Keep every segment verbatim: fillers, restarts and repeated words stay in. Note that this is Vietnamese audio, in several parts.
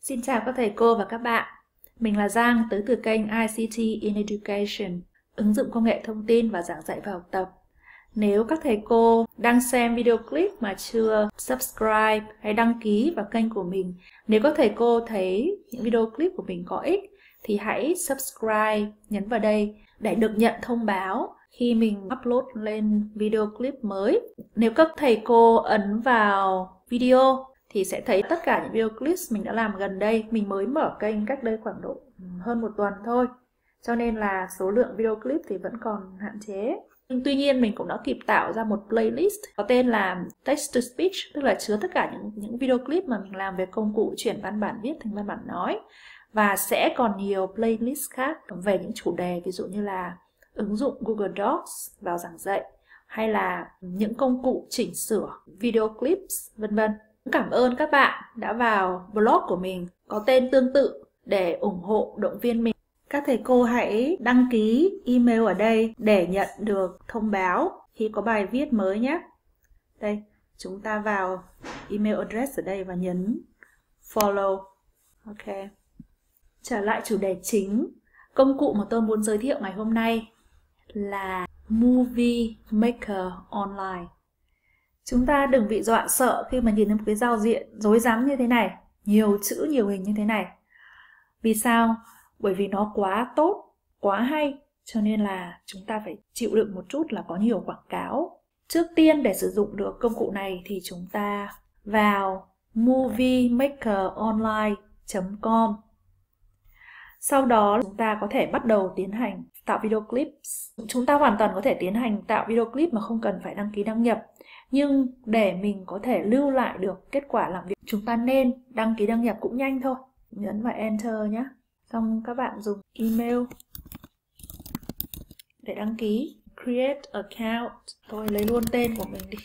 Xin chào các thầy cô và các bạn. Mình là Giang, tới từ kênh I C T in Education, ứng dụng công nghệ thông tin và giảng dạy và học tập. Nếu các thầy cô đang xem video clip mà chưa subscribe hay đăng ký vào kênh của mình, nếu các thầy cô thấy những video clip của mình có ích thì hãy subscribe, nhấn vào đây để được nhận thông báo khi mình upload lên video clip mới. Nếu các thầy cô ấn vào video thì sẽ thấy tất cả những video clips mình đã làm gần đây. Mình mới mở kênh cách đây khoảng độ hơn một tuần thôi, cho nên là số lượng video clip thì vẫn còn hạn chế. Tuy nhiên mình cũng đã kịp tạo ra một playlist có tên là Text to Speech, tức là chứa tất cả những, những video clip mà mình làm về công cụ chuyển văn bản viết thành văn bản nói. Và sẽ còn nhiều playlist khác về những chủ đề, ví dụ như là ứng dụng Google Docs vào giảng dạy, hay là những công cụ chỉnh sửa video clips, vân vân. Cảm ơn các bạn đã vào blog của mình có tên tương tự để ủng hộ, động viên mình. Các thầy cô hãy đăng ký email ở đây để nhận được thông báo khi có bài viết mới nhé. Đây, chúng ta vào email address ở đây và nhấn follow. Ok. Trở lại chủ đề chính. Công cụ mà tôi muốn giới thiệu ngày hôm nay là Movie Maker Online. Chúng ta đừng bị dọa sợ khi mà nhìn thấy một cái giao diện rối rắm như thế này, nhiều chữ, nhiều hình như thế này. Vì sao? Bởi vì nó quá tốt, quá hay, cho nên là chúng ta phải chịu đựng một chút là có nhiều quảng cáo. Trước tiên để sử dụng được công cụ này thì chúng ta vào movie maker online chấm com. Sau đó chúng ta có thể bắt đầu tiến hành tạo video clips. Chúng ta hoàn toàn có thể tiến hành tạo video clip mà không cần phải đăng ký đăng nhập. Nhưng để mình có thể lưu lại được kết quả làm việc, chúng ta nên đăng ký đăng nhập cũng nhanh thôi. Nhấn vào Enter nhé. Xong các bạn dùng email để đăng ký. Create account. Tôi lấy luôn tên của mình đi.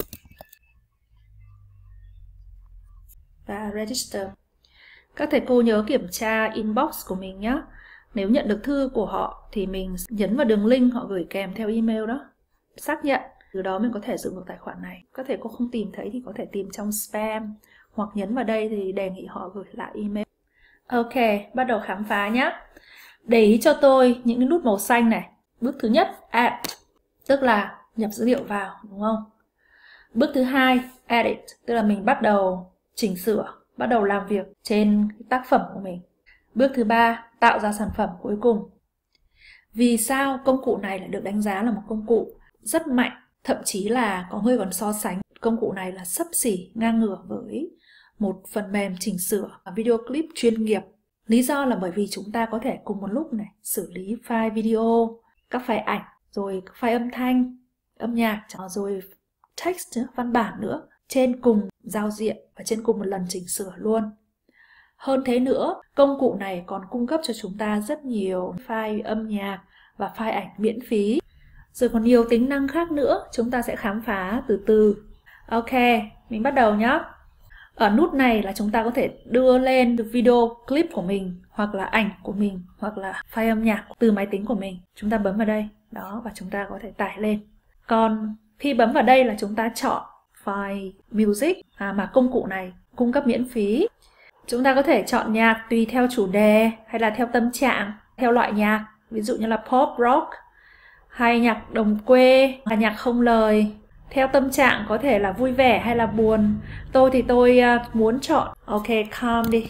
Và register. Các thầy cô nhớ kiểm tra inbox của mình nhé. Nếu nhận được thư của họ thì mình nhấn vào đường link họ gửi kèm theo email đó. Xác nhận. Từ đó mình có thể dùng được tài khoản này. Các thầy cô không tìm thấy thì có thể tìm trong spam, hoặc nhấn vào đây thì đề nghị họ gửi lại email. Ok, bắt đầu khám phá nhé. Để ý cho tôi những cái nút màu xanh này. Bước thứ nhất, add, tức là nhập dữ liệu vào, đúng không? Bước thứ hai, edit, tức là mình bắt đầu chỉnh sửa, bắt đầu làm việc trên tác phẩm của mình. Bước thứ ba, tạo ra sản phẩm cuối cùng. Vì sao công cụ này lại được đánh giá là một công cụ rất mạnh, thậm chí là có người còn so sánh công cụ này là xấp xỉ ngang ngửa với một phần mềm chỉnh sửa video clip chuyên nghiệp. Lý do là bởi vì chúng ta có thể cùng một lúc này xử lý file video, các file ảnh, rồi các file âm thanh, âm nhạc, rồi text, văn bản nữa, trên cùng giao diện và trên cùng một lần chỉnh sửa luôn. Hơn thế nữa, công cụ này còn cung cấp cho chúng ta rất nhiều file âm nhạc và file ảnh miễn phí. Rồi còn nhiều tính năng khác nữa, chúng ta sẽ khám phá từ từ. Ok, mình bắt đầu nhé. Ở nút này là chúng ta có thể đưa lên video clip của mình, hoặc là ảnh của mình, hoặc là file âm nhạc từ máy tính của mình. Chúng ta bấm vào đây, đó, và chúng ta có thể tải lên. Còn khi bấm vào đây là chúng ta chọn file music à, mà công cụ này cung cấp miễn phí. Chúng ta có thể chọn nhạc tùy theo chủ đề hay là theo tâm trạng, theo loại nhạc, ví dụ như là pop, rock, hay nhạc đồng quê, hay nhạc không lời. Theo tâm trạng có thể là vui vẻ hay là buồn. Tôi thì tôi uh, muốn chọn ok, calm đi,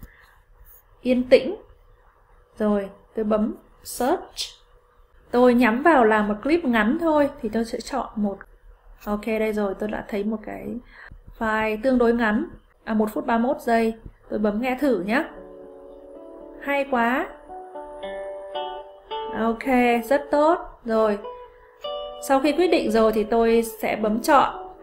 yên tĩnh. Rồi tôi bấm search. Tôi nhắm vào làm một clip ngắn thôi thì tôi sẽ chọn một. Ok, đây rồi, tôi đã thấy một cái file tương đối ngắn, à, một phút ba mươi mốt giây. Tôi bấm nghe thử nhé. Hay quá. Ok, rất tốt. Rồi, sau khi quyết định rồi thì tôi sẽ bấm chọn.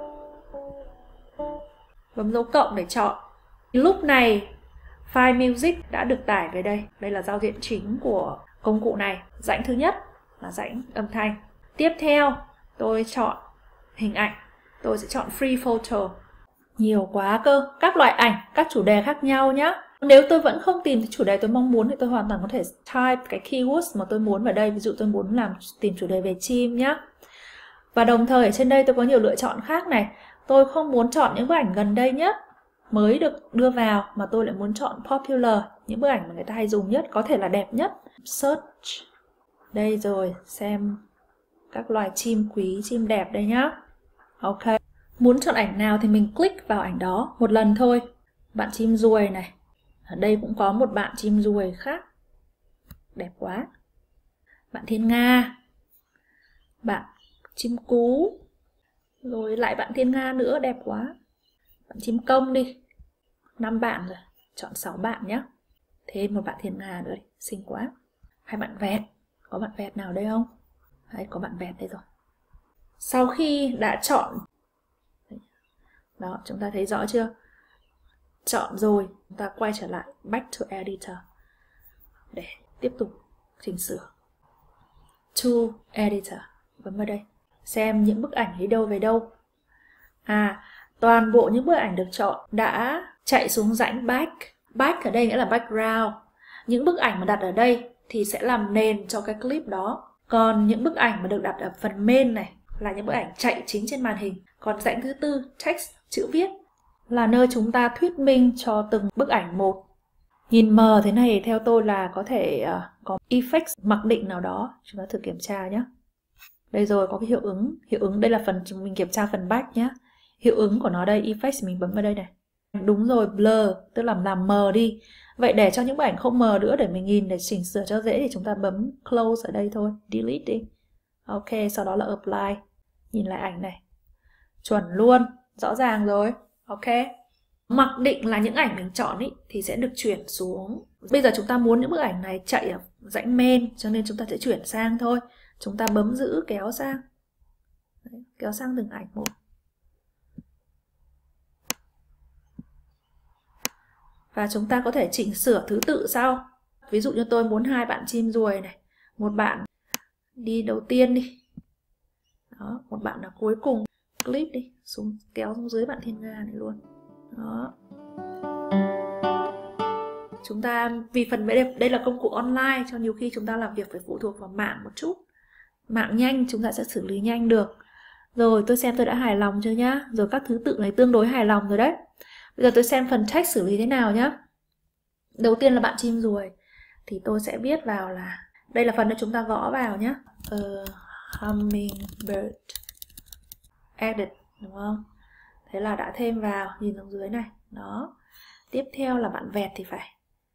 Bấm dấu cộng để chọn. Lúc này file music đã được tải về đây. Đây là giao diện chính của công cụ này. Rãnh thứ nhất là rãnh âm thanh. Tiếp theo tôi chọn hình ảnh. Tôi sẽ chọn free photo. Nhiều quá cơ. Các loại ảnh, các chủ đề khác nhau nhé. Nếu tôi vẫn không tìm thấy chủ đề tôi mong muốn thì tôi hoàn toàn có thể type cái keywords mà tôi muốn vào đây. Ví dụ tôi muốn làm tìm chủ đề về chim nhé. Và đồng thời ở trên đây tôi có nhiều lựa chọn khác này. Tôi không muốn chọn những bức ảnh gần đây nhất, mới được đưa vào mà tôi lại muốn chọn popular, những bức ảnh mà người ta hay dùng nhất, có thể là đẹp nhất. Search. Đây rồi, xem các loài chim quý, chim đẹp đây nhá. Ok. Muốn chọn ảnh nào thì mình click vào ảnh đó một lần thôi. Bạn chim ruồi này. Ở đây cũng có một bạn chim ruồi khác. Đẹp quá. Bạn thiên nga. Bạn chim cú. Rồi lại bạn thiên nga nữa, đẹp quá. Bạn chim công đi. năm bạn rồi. Chọn sáu bạn nhé. Thêm một bạn thiên nga nữa đi. Xinh quá. Hai bạn vẹt. Có bạn vẹt nào đây không? Đấy, có bạn vẹt đây rồi. Sau khi đã chọn, đó, chúng ta thấy rõ chưa? Chọn rồi, chúng ta quay trở lại back to editor để tiếp tục chỉnh sửa. To editor, bấm vào đây. Xem những bức ảnh đi đâu về đâu. À, toàn bộ những bức ảnh được chọn đã chạy xuống rãnh back. Back ở đây nghĩa là background. Những bức ảnh mà đặt ở đây thì sẽ làm nền cho cái clip đó. Còn những bức ảnh mà được đặt ở phần main này là những bức ảnh chạy chính trên màn hình. Còn rãnh thứ tư, text, chữ viết, là nơi chúng ta thuyết minh cho từng bức ảnh một. Nhìn mờ thế này theo tôi là có thể uh, có effect mặc định nào đó. Chúng ta thử kiểm tra nhé. Đây rồi, có cái hiệu ứng. Hiệu ứng đây là phần mình kiểm tra phần back nhé. Hiệu ứng của nó đây, effects, mình bấm vào đây này. Đúng rồi, blur, tức là làm mờ đi. Vậy để cho những bức ảnh không mờ nữa, để mình nhìn, để chỉnh sửa cho dễ, thì chúng ta bấm close ở đây thôi, delete đi. Ok, sau đó là apply. Nhìn lại ảnh này. Chuẩn luôn, rõ ràng rồi. Ok. Mặc định là những ảnh mình chọn ý, thì sẽ được chuyển xuống. Bây giờ chúng ta muốn những bức ảnh này chạy ở rãnh main, cho nên chúng ta sẽ chuyển sang thôi. Chúng ta bấm giữ kéo sang. Đấy, kéo sang từng ảnh một. Và chúng ta có thể chỉnh sửa thứ tự sau. Ví dụ như tôi muốn hai bạn chim ruồi này. Một bạn đi đầu tiên đi. Đó, một bạn là cuối cùng. Clip đi, xuống kéo xuống dưới bạn thiên nga này luôn. Đó. Chúng ta, vì phần đây, đây là công cụ online, cho nhiều khi chúng ta làm việc phải phụ thuộc vào mạng một chút. Mạng nhanh chúng ta sẽ xử lý nhanh được. Rồi tôi xem tôi đã hài lòng chưa nhá. Rồi các thứ tự này tương đối hài lòng rồi đấy. Bây giờ tôi xem phần text xử lý thế nào nhá. Đầu tiên là bạn chim ruồi. Thì tôi sẽ viết vào là, đây là phần để chúng ta gõ vào nhá. uh, Hummingbird edit, đúng không? Thế là đã thêm vào, nhìn xuống dưới này. Đó. Tiếp theo là bạn vẹt thì phải.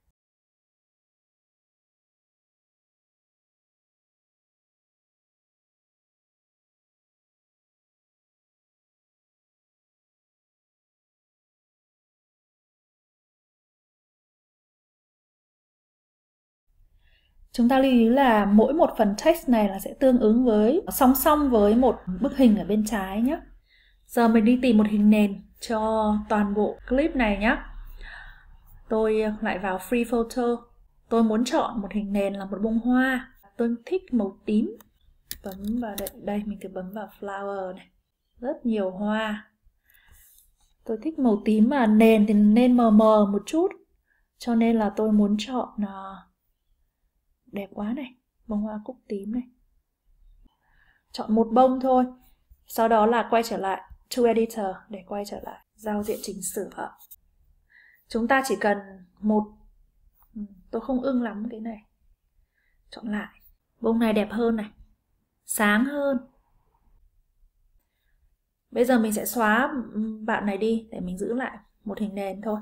Chúng ta lưu ý là mỗi một phần text này là sẽ tương ứng với, song song với một bức hình ở bên trái nhé. Giờ mình đi tìm một hình nền cho toàn bộ clip này nhé. Tôi lại vào Free Photo. Tôi muốn chọn một hình nền là một bông hoa. Tôi thích màu tím. Bấm vào đây, đây mình thử bấm vào Flower này. Rất nhiều hoa. Tôi thích màu tím mà nền thì nên mờ mờ một chút. Cho nên là tôi muốn chọn... Đẹp quá này, bông hoa cúc tím này. Chọn một bông thôi. Sau đó là quay trở lại To Editor để quay trở lại giao diện chỉnh sửa. Chúng ta chỉ cần một, tôi không ưng lắm cái này. Chọn lại. Bông này đẹp hơn này, sáng hơn. Bây giờ mình sẽ xóa bạn này đi để mình giữ lại một hình nền thôi.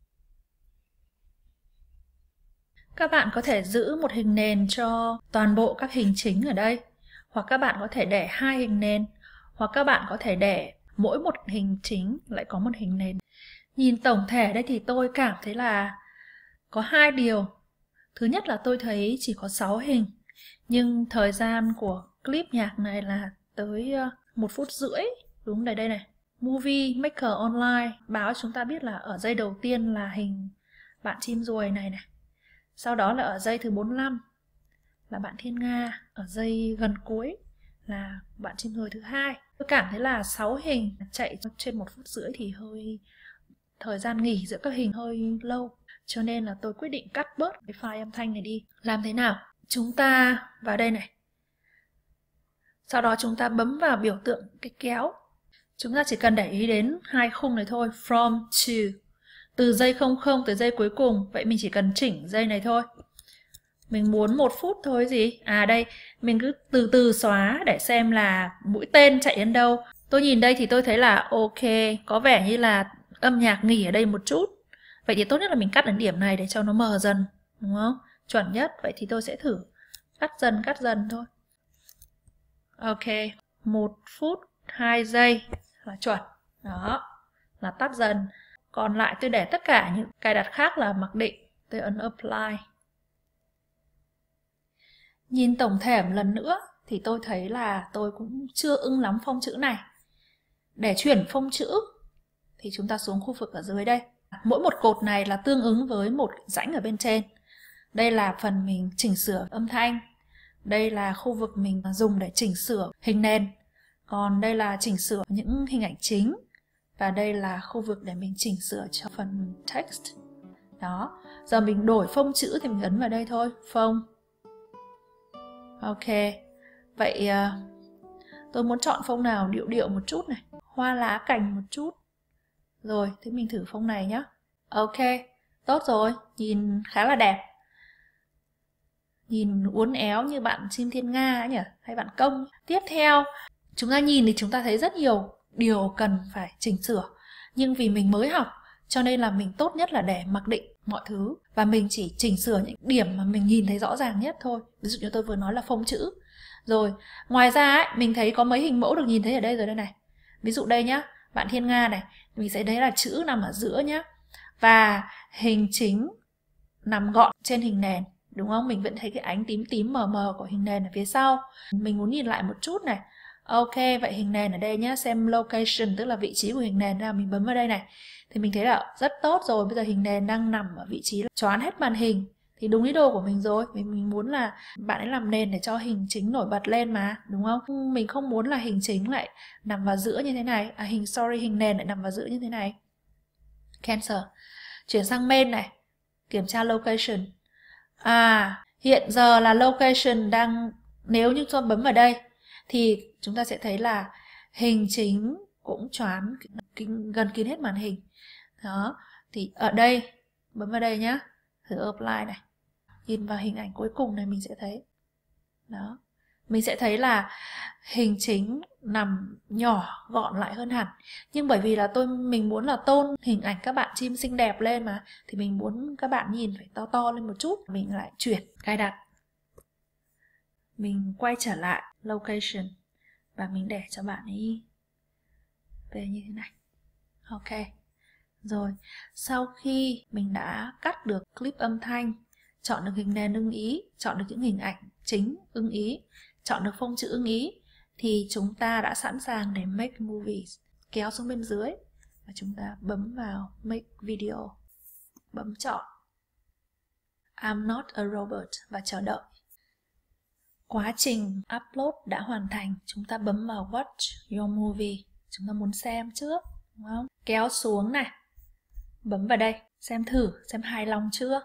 Các bạn có thể giữ một hình nền cho toàn bộ các hình chính ở đây. Hoặc các bạn có thể để hai hình nền. Hoặc các bạn có thể để mỗi một hình chính lại có một hình nền. Nhìn tổng thể đây thì tôi cảm thấy là có hai điều. Thứ nhất là tôi thấy chỉ có sáu hình. Nhưng thời gian của clip nhạc này là tới một phút rưỡi. Đúng đây đây này. Movie Maker Online báo chúng ta biết là ở giây đầu tiên là hình bạn chim ruồi này này. Sau đó là ở giây thứ bốn mươi lăm là bạn thiên nga. Ở giây gần cuối là bạn chim ruồi thứ hai. Tôi cảm thấy là sáu hình chạy trên một phút rưỡi thì hơi, thời gian nghỉ giữa các hình hơi lâu. Cho nên là tôi quyết định cắt bớt cái file âm thanh này đi. Làm thế nào? Chúng ta vào đây này. Sau đó chúng ta bấm vào biểu tượng cái kéo. Chúng ta chỉ cần để ý đến hai khung này thôi. From to. từ giây không không tới giây cuối cùng. Vậy mình chỉ cần chỉnh giây này thôi. Mình muốn một phút thôi gì? À đây, mình cứ từ từ xóa để xem là mũi tên chạy đến đâu. Tôi nhìn đây thì tôi thấy là ok, có vẻ như là âm nhạc nghỉ ở đây một chút. Vậy thì tốt nhất là mình cắt đến điểm này để cho nó mờ dần, đúng không? Chuẩn nhất. Vậy thì tôi sẽ thử cắt dần cắt dần thôi. Ok, một phút hai giây là chuẩn. Đó, là tắt dần. Còn lại tôi để tất cả những cài đặt khác là mặc định. Tôi ấn apply. Nhìn tổng thể một lần nữa thì tôi thấy là tôi cũng chưa ưng lắm phông chữ này. Để chuyển phông chữ thì chúng ta xuống khu vực ở dưới đây. Mỗi một cột này là tương ứng với một rãnh ở bên trên. Đây là phần mình chỉnh sửa âm thanh. Đây là khu vực mình dùng để chỉnh sửa hình nền. Còn đây là chỉnh sửa những hình ảnh chính. Và đây là khu vực để mình chỉnh sửa cho phần text. Đó. Giờ mình đổi phông chữ thì mình ấn vào đây thôi. Phông. Ok. Vậy tôi muốn chọn phông nào điệu điệu một chút này. Hoa lá cành một chút. Rồi, thế mình thử phông này nhé. Ok. Tốt rồi. Nhìn khá là đẹp. Nhìn uốn éo như bạn chim thiên nga ấy nhỉ, hay bạn công. Tiếp theo, chúng ta nhìn thì chúng ta thấy rất nhiều điều cần phải chỉnh sửa. Nhưng vì mình mới học, cho nên là mình tốt nhất là để mặc định mọi thứ. Và mình chỉ chỉnh sửa những điểm mà mình nhìn thấy rõ ràng nhất thôi. Ví dụ như tôi vừa nói là phông chữ. Rồi, ngoài ra ấy, mình thấy có mấy hình mẫu được nhìn thấy ở đây rồi đây này. Ví dụ đây nhá, bạn thiên nga này, mình sẽ thấy là chữ nằm ở giữa nhá. Và hình chính nằm gọn trên hình nền. Đúng không? Mình vẫn thấy cái ánh tím tím mờ mờ của hình nền ở phía sau. Mình muốn nhìn lại một chút này. Ok, vậy hình nền ở đây nhé. Xem location, tức là vị trí của hình nền nào. Mình bấm vào đây này. Thì mình thấy là rất tốt rồi. Bây giờ hình nền đang nằm ở vị trí choán hết màn hình. Thì đúng ý đồ của mình rồi. Mình, mình muốn là bạn ấy làm nền để cho hình chính nổi bật lên mà. Đúng không? Mình không muốn là hình chính lại nằm vào giữa như thế này. À, hình sorry, hình nền lại nằm vào giữa như thế này. Cancel. Chuyển sang main này. Kiểm tra location. À, hiện giờ là location đang, nếu như tôi bấm vào đây thì chúng ta sẽ thấy là hình chính cũng choán gần kín hết màn hình. Đó, thì ở đây, bấm vào đây nhá, thử apply này. Nhìn vào hình ảnh cuối cùng này mình sẽ thấy. Đó, mình sẽ thấy là hình chính nằm nhỏ gọn lại hơn hẳn. Nhưng bởi vì là tôi mình muốn là tôn hình ảnh các bạn chim xinh đẹp lên mà, thì mình muốn các bạn nhìn phải to to lên một chút. Mình lại chuyển cài đặt. Mình quay trở lại location và mình để cho bạn ấy về như thế này. Ok. Rồi, sau khi mình đã cắt được clip âm thanh, chọn được hình nền ưng ý, chọn được những hình ảnh chính ưng ý, chọn được phông chữ ưng ý, thì chúng ta đã sẵn sàng để make movies. Kéo xuống bên dưới và chúng ta bấm vào make video, bấm chọn I'm not a robot và chờ đợi. Quá trình upload đã hoàn thành, chúng ta bấm vào watch your movie. Chúng ta muốn xem trước, đúng không? Kéo xuống này, bấm vào đây, xem thử, xem hài lòng chưa.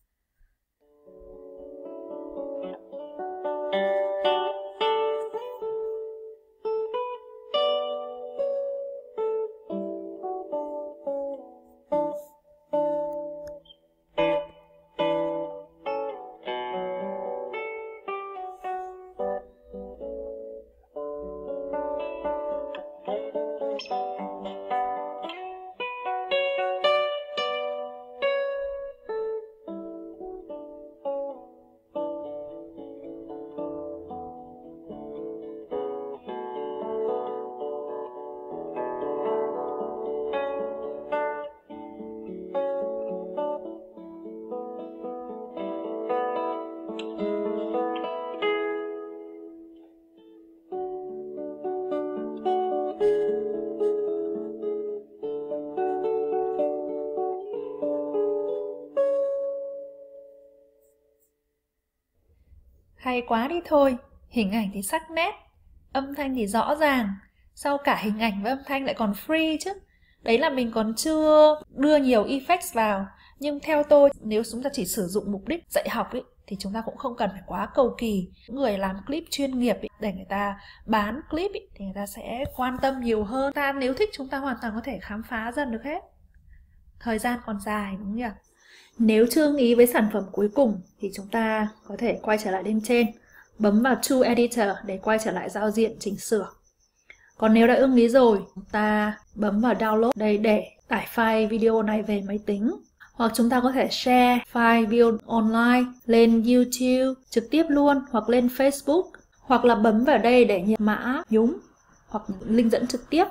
Hay quá đi thôi, hình ảnh thì sắc nét, âm thanh thì rõ ràng. Sau cả hình ảnh và âm thanh lại còn free chứ. Đấy là mình còn chưa đưa nhiều effects vào. Nhưng theo tôi, nếu chúng ta chỉ sử dụng mục đích dạy học ấy, thì chúng ta cũng không cần phải quá cầu kỳ. Những người làm clip chuyên nghiệp ấy, để người ta bán clip ấy, thì người ta sẽ quan tâm nhiều hơn. Ta nếu thích chúng ta hoàn toàn có thể khám phá dần được hết. thời gian còn dài đúng không nhỉ? Nếu chưa ưng ý với sản phẩm cuối cùng thì chúng ta có thể quay trở lại bên trên, bấm vào To Editor để quay trở lại giao diện chỉnh sửa. Còn nếu đã ưng ý rồi, chúng ta bấm vào Download đây để tải file video này về máy tính. Hoặc chúng ta có thể share file video online lên YouTube trực tiếp luôn, hoặc lên Facebook, hoặc là bấm vào đây để nhập mã nhúng hoặc link dẫn trực tiếp.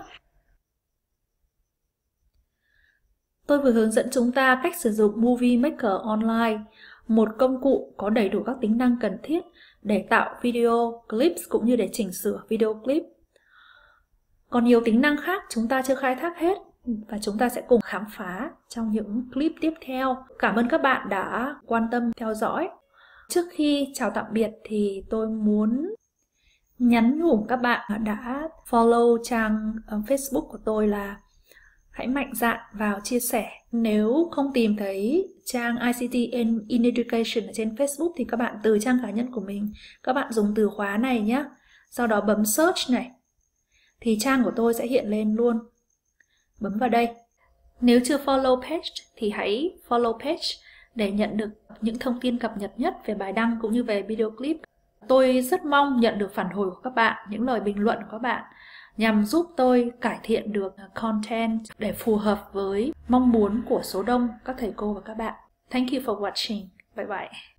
Tôi vừa hướng dẫn chúng ta cách sử dụng Movie Maker Online, một công cụ có đầy đủ các tính năng cần thiết để tạo video clips cũng như để chỉnh sửa video clip. Còn nhiều tính năng khác chúng ta chưa khai thác hết và chúng ta sẽ cùng khám phá trong những clip tiếp theo. Cảm ơn các bạn đã quan tâm theo dõi. Trước khi chào tạm biệt thì tôi muốn nhắn nhủ các bạn đã follow trang Facebook của tôi là hãy mạnh dạn vào chia sẻ. Nếu không tìm thấy trang I C T in Education ở trên Facebook thì các bạn từ trang cá nhân của mình, các bạn dùng từ khóa này nhé. Sau đó bấm search này, thì trang của tôi sẽ hiện lên luôn. Bấm vào đây. Nếu chưa follow page thì hãy follow page để nhận được những thông tin cập nhật nhất về bài đăng cũng như về video clip. Tôi rất mong nhận được phản hồi của các bạn, những lời bình luận của các bạn nhằm giúp tôi cải thiện được content để phù hợp với mong muốn của số đông các thầy cô và các bạn. Thank you for watching. Bye bye.